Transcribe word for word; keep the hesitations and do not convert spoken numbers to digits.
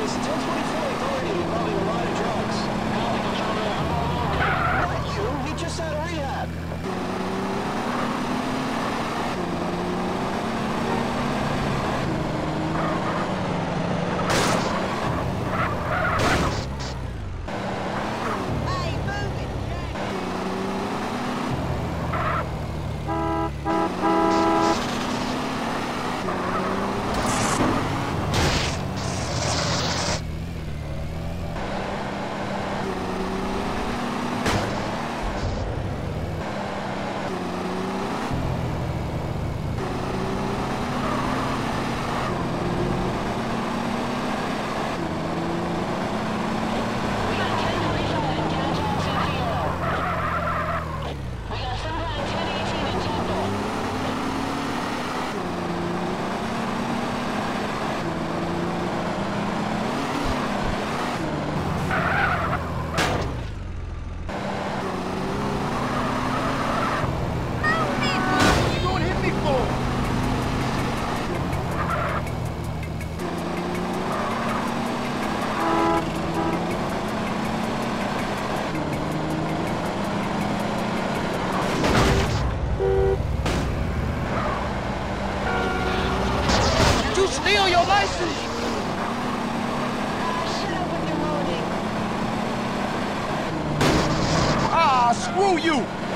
It's ten twenty-four authority involving a lot of drugs. Not you, he just out of rehab. Steal your license! Shut up with your moaning. Ah, screw you!